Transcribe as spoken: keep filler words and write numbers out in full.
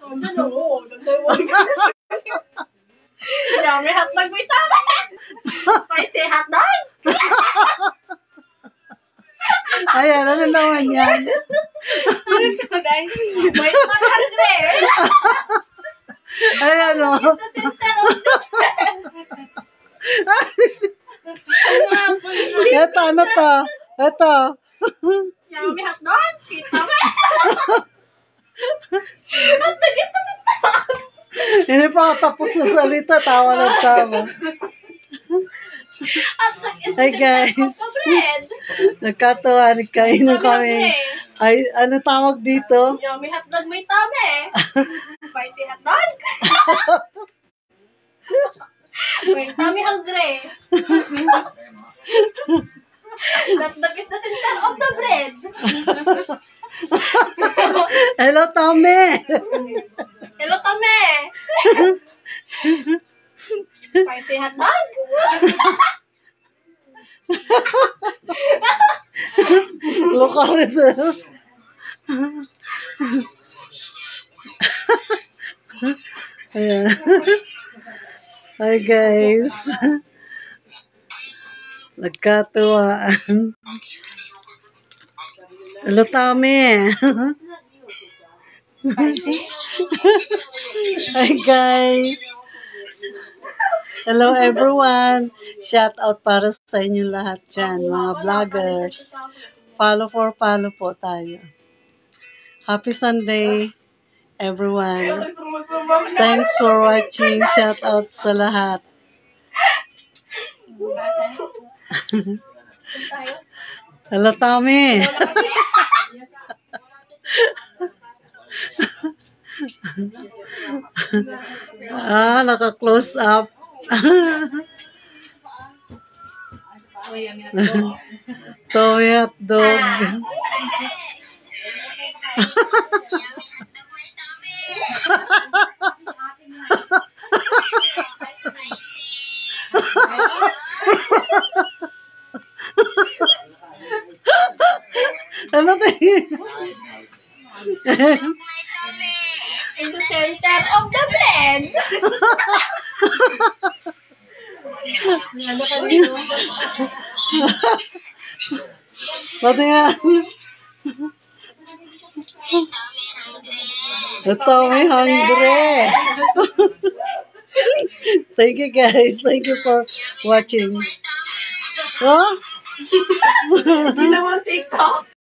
Oo, yummy hotdog may tama. Spicy hotdog. Ayan, ano naman yan? May hungry. Ayan, o. Ito, ano to? Ito. Yummy hotdog. Pizza ba? Ang tagis na pizza. Hindi pa tapos na salita. Tawa ng tawa. Hi guys. Nagkatawa ni Kain ng kami. Ay, ano tawag dito? Yummy hotdog may tama eh. Spicy hotdog. May tummy hungry. Hotdog is the center of the bread. Hello, Tommy. Hello, Tommy. Spicy hotdog. Look at it. Ayan. Hi guys. Nagkatuwaan. Hello, Tommy. Hi guys. Hello everyone. Shout out para sa inyo lahat dyan, mga vloggers. Follow for follow po tayo. Happy Sunday, everyone. Thanks for watching. Shout out sa lahat. Hello, Tommy. Ah, naka-close up. Tommy hot dog. Ano tayo? In the center of the bread. Pati nga. Ito, may hungry. Thank you guys. Thank you for watching. Oh? Hindi naman TikTok.